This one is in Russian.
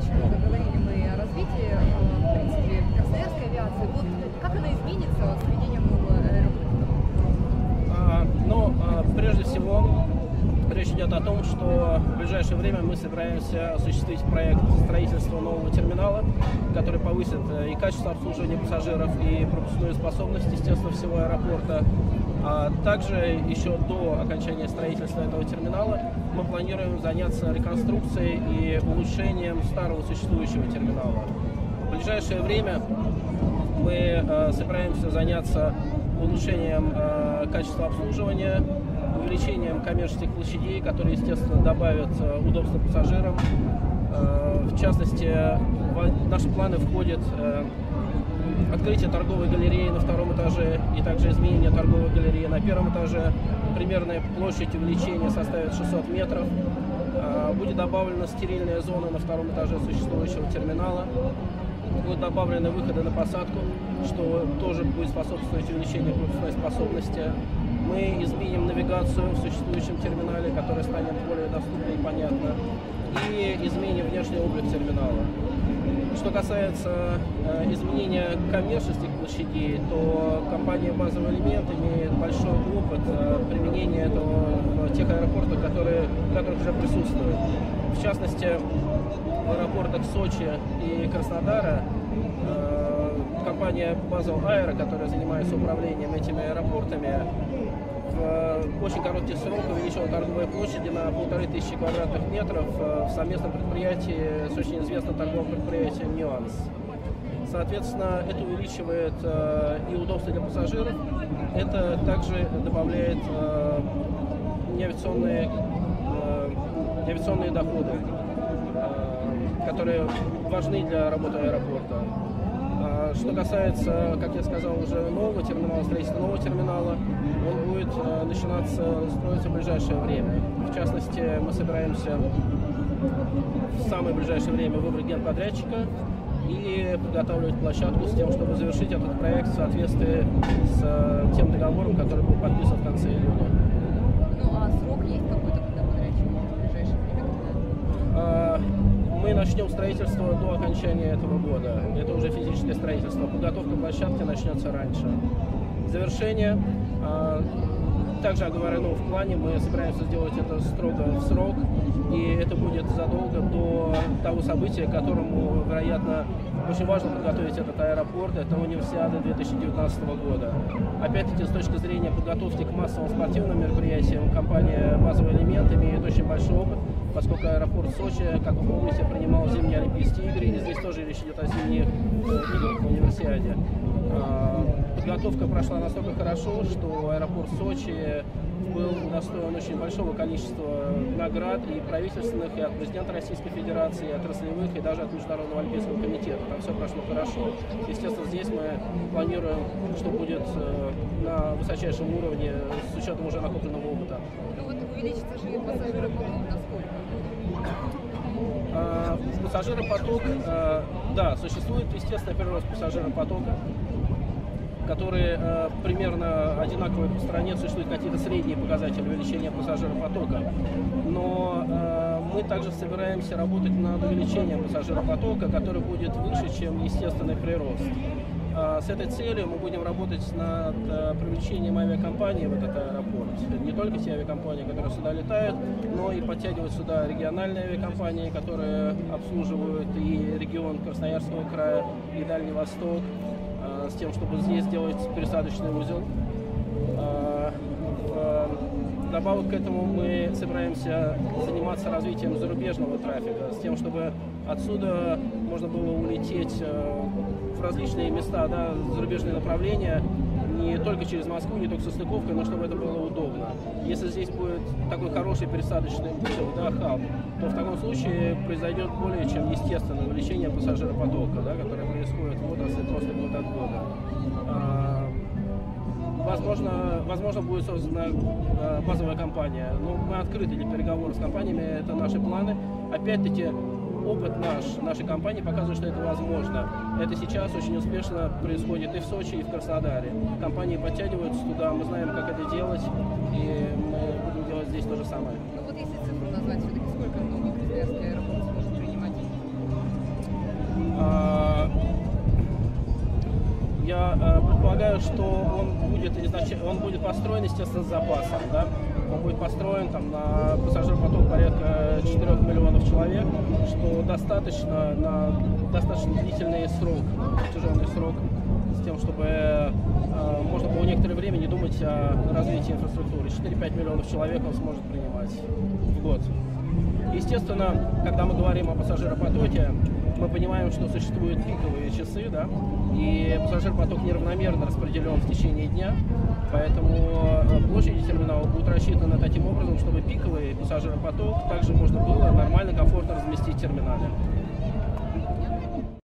будущем, говорили мы о развитии, в принципе, красноярской авиации. Вот как она изменится с введением нового аэропорта? Прежде всего, речь идет о том, что в ближайшее время мы собираемся осуществить проект строительства нового терминала, который повысит и качество обслуживания пассажиров, и пропускную способность, естественно, всего аэропорта. А также еще до окончания строительства этого терминала мы планируем заняться реконструкцией и улучшением старого существующего терминала. В ближайшее время мы собираемся заняться улучшением качества обслуживания, увеличением коммерческих площадей, которые, естественно, добавят удобства пассажирам. В частности, в наши планы входит открытие торговой галереи на втором этаже и также изменение торговой галереи на первом этаже. Примерная площадь увеличения составит 600 метров. Будет добавлена стерильная зона на втором этаже существующего терминала. Будут добавлены выходы на посадку, что тоже будет способствовать увеличению пропускной способности. Мы изменим навигацию в существующем терминале, которая станет более доступной и понятна, и изменим внешний облик терминала. Что касается изменения коммерческих площадей, то компания «Базовый элемент» имеет большой опыт применения этого в тех аэропортах, в которых уже присутствует. В частности, в аэропортах Сочи и Краснодара компания «Базовый Аэро», которая занимается управлением этими аэропортами, в очень короткий срок увеличила торговые площади на 1500 квадратных метров в совместном предприятии с очень известным торговым предприятием «Нюанс». Соответственно, это увеличивает и удобство для пассажиров, это также добавляет неавиационные доходы, которые важны для работы аэропорта. Что касается, как я сказал, уже нового терминала, строительства нового терминала, он будет начинаться строиться в ближайшее время. В частности, мы собираемся в самое ближайшее время выбрать генподрядчика и подготавливать площадку с тем, чтобы завершить этот проект в соответствии с тем договором, который был подписан в конце июня. Ну а срок есть какой-то, когда подрядчик в ближайшее время? Мы начнем строительство до окончания этого года. Это уже физическое строительство. Подготовка площадки начнется раньше. Завершение. Также оговорено в плане. Мы собираемся сделать это строго в срок. И это будет задолго до того события, которому, вероятно, очень важно подготовить этот аэропорт. Это Универсиада 2019 года. Опять-таки, с точки зрения подготовки к массовым спортивным мероприятиям, компания «Базовый элемент» имеет очень большой опыт, поскольку аэропорт Сочи, как вы помните, принимал зимние Олимпийские игры, и здесь тоже речь идет о зимних играх в Универсиаде. Подготовка прошла настолько хорошо, что аэропорт Сочи был удостоен очень большого количества наград и правительственных, и от президента Российской Федерации, и отраслевых, и даже от Международного Олимпийского комитета. Там все прошло хорошо. Естественно, здесь мы планируем, что будет на высочайшем уровне с учетом уже накопленного опыта. Ну вот увеличится же пассажиропоток насколько? Пассажиропоток, да, существует естественный прирост пассажиропотока, которые примерно одинаковые по стране, существуют какие-то средние показатели увеличения пассажиропотока. Но мы также собираемся работать над увеличением пассажиропотока, который будет выше, чем естественный прирост. С этой целью мы будем работать над привлечением авиакомпаний в этот аэропорт. Не только те авиакомпании, которые сюда летают, но и подтягивать сюда региональные авиакомпании, которые обслуживают и регион Красноярского края, и Дальний Восток, с тем, чтобы здесь сделать пересадочный узел. Добавок к этому мы собираемся заниматься развитием зарубежного трафика, с тем, чтобы отсюда можно было улететь в различные места, да, зарубежные направления, не только через Москву, не только со стыковкой, но чтобы это было удобно. Если здесь будет такой хороший пересадочный узел, да, хаб, то в таком случае произойдет более чем естественное увеличение пассажиропотока, да, которое происходит в отрасли просто год от года. Возможно, будет создана базовая компания. Но мы открыты для переговоров с компаниями, это наши планы. Опять-таки, опыт нашей компании показывает, что это возможно. Это сейчас очень успешно происходит и в Сочи, и в Краснодаре. Компании подтягиваются туда, мы знаем, как это делать, и мы будем делать здесь то же самое. Ну вот если цифру назвать, все-таки сколько новый красноярский аэропорт сможет принимать? предполагаю, что он будет построен, естественно, с запасом. Да? Он будет построен там, на пассажиропоток порядка 4 миллионов человек, что достаточно на достаточно длительный срок, протяженный срок, с тем, чтобы можно было некоторое время не думать о развитии инфраструктуры. 4-5 миллионов человек он сможет принимать в год. Естественно, когда мы говорим о пассажиропотоке, мы понимаем, что существуют пиковые часы, да, и пассажиропоток неравномерно распределен в течение дня, поэтому площади терминала будут рассчитаны таким образом, чтобы пиковый пассажиропоток также можно было нормально, комфортно разместить в терминале.